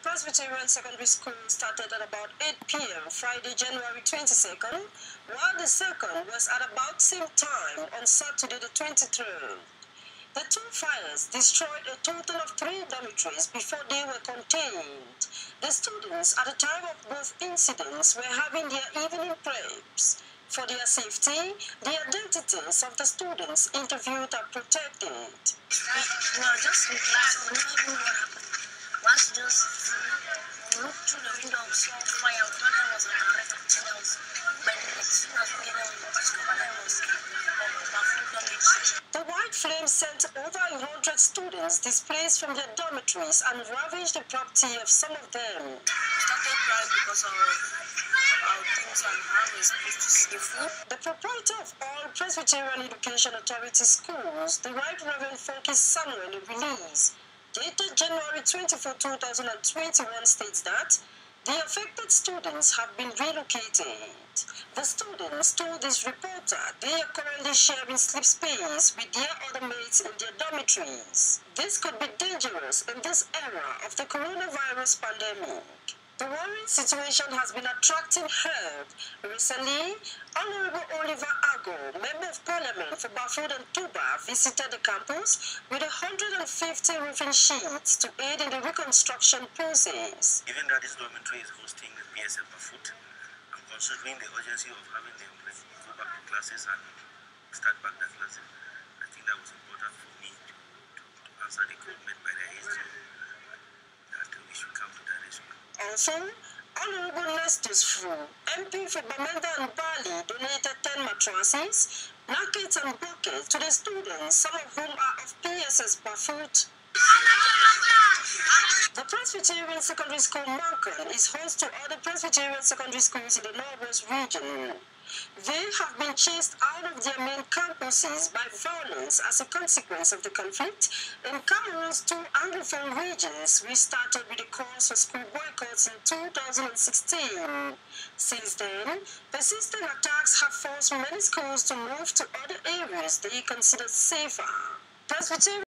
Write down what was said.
Presbyterian Secondary School started at about 8 p.m. Friday, January 22nd, while the second was at about same time on Saturday the 23rd. The two fires destroyed a total of 3 dormitories before they were contained. The students at the time of both incidents were having their evening preps. For their safety, the identities of the students interviewed are protected. We were just in class, we never knew what happened. Once just looked through the window, saw fire, we thought I was an arrest until I was bending it. Soon as we discovered I was Bafut-Tubah. The white flames sent over 100 students displaced from their dormitories and ravaged the property of some of them. We started crying because of our things and how we're supposed to see the food. The proprietor of all Presbyterian Education Authority schools, the Right Reverend Funky Samuel, in a release dated January 24, 2021, states that the affected students have been relocated. The students told this reporter they are currently sharing sleep space with their other mates in their dormitories. This could be dangerous in this era of the coronavirus pandemic. The worrying situation has been attracting help. Recently, Honorable Oliver AGOH, Member of Parliament for Bafut-Tubah, visited the campus with 150 roofing sheets to aid in the reconstruction process. Given that this dormitory is hosting the PSS Bafut, and considering the urgency of having them go back to classes and start back the classes, I think that was important for me to answer the call made by the AGOH that we should come to that rescue. Also, Honorable FRU, MP for Bamenda-Bali, donated 10 mattresses, blankets and buckets to the students, some of whom are of PSS Bafut. The Presbyterian Secondary School Mankon is host to other Presbyterian secondary schools in the Northwest region. They have been chased out of their main campuses by violence as a consequence of the conflict in Cameroon's 2 Anglophone regions, which started with the calls for school boycotts in 2016. Since then, persistent attacks have forced many schools to move to other areas they consider safer. Presbyterian